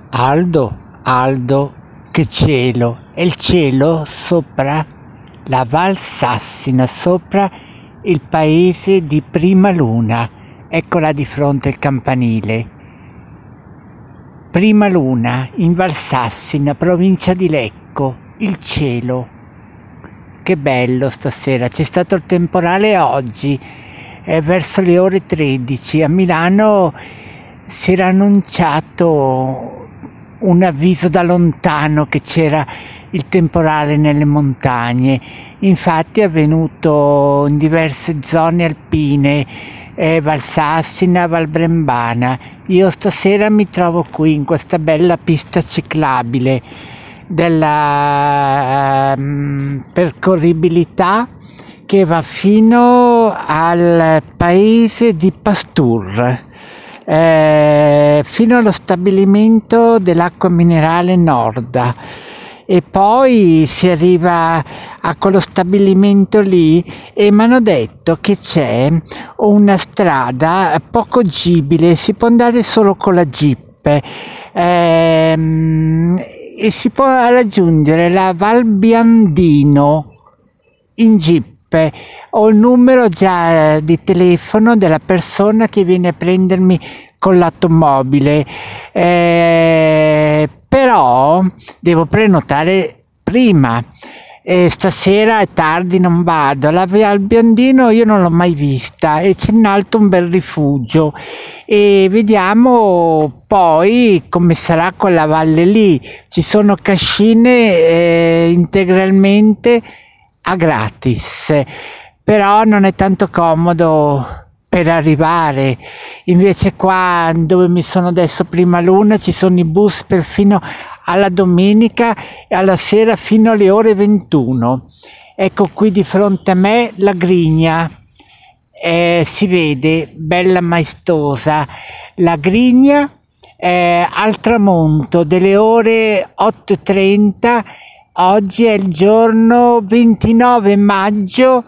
Aldo, Aldo, che cielo! E il cielo sopra la Val Sassina, sopra il paese di Prima Luna. Eccola di fronte al campanile. Prima Luna, in Val Sassina, provincia di Lecco. Il cielo. Che bello stasera. C'è stato il temporale oggi, verso le ore 13. A Milano si era annunciato un avviso da lontano che c'era il temporale nelle montagne. Infatti è avvenuto in diverse zone alpine, Val Sassina, Val Brembana. Io stasera mi trovo qui in questa bella pista ciclabile della percorribilità che va fino al paese di Pastur, fino allo stabilimento dell'acqua minerale Norda, e poi si arriva a quello stabilimento lì e mi hanno detto che c'è una strada poco gibile, si può andare solo con la jeep, e si può raggiungere la Val Biandino in jeep. Ho il numero già di telefono della persona che viene a prendermi con l'automobile, però devo prenotare prima. Stasera è tardi, non vado. La Val Biandino io non l'ho mai vista e c'è in alto un bel rifugio, e vediamo poi come sarà quella valle lì. Ci sono cascine integralmente a gratis, però non è tanto comodo per arrivare. Invece qua dove mi sono adesso, Prima Luna, ci sono i bus perfino alla domenica e alla sera fino alle ore 21. Ecco qui di fronte a me la Grigna, si vede bella maestosa la Grigna, al tramonto delle ore 8:30. Oggi è il giorno 29 maggio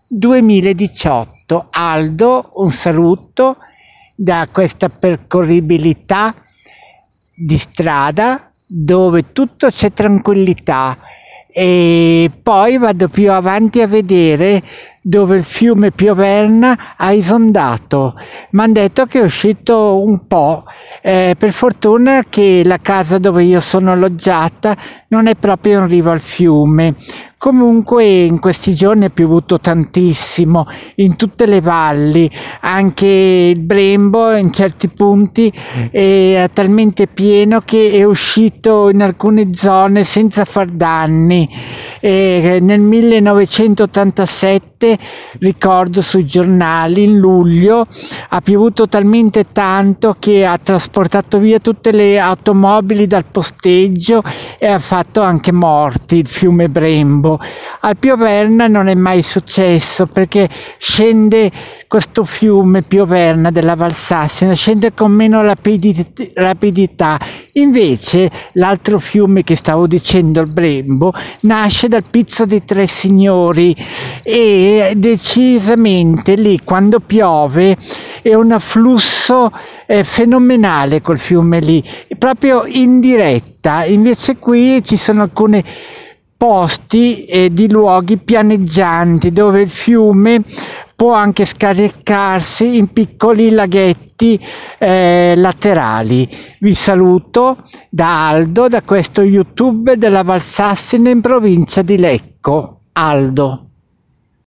2018. Aldo, un saluto da questa percorribilità di strada dove tutto c'è tranquillità, e poi vado più avanti a vedere dove il fiume Pioverna ha esondato. Mi hanno detto che è uscito un po', per fortuna che la casa dove io sono alloggiata non è proprio in riva al fiume. Comunque in questi giorni è piovuto tantissimo in tutte le valli, anche il Brembo in certi punti è talmente pieno che è uscito in alcune zone senza far danni. Nel 1987, ricordo sui giornali, in luglio ha piovuto talmente tanto che ha trasportato via tutte le automobili dal posteggio e ha fatto anche morti il fiume Brembo. Al Pioverna non è mai successo, perché scende questo fiume Pioverna della Val Sassina, scende con meno rapidità. Invece l'altro fiume che stavo dicendo, il Brembo, nasce dal Pizzo dei Tre Signori, e decisamente lì quando piove è un afflusso fenomenale col fiume lì, proprio in diretta. Invece qui ci sono alcuni posti di luoghi pianeggianti dove il fiume può anche scaricarsi in piccoli laghetti laterali. Vi saluto da Aldo, da questo YouTube della Val Sassina in provincia di Lecco. Aldo.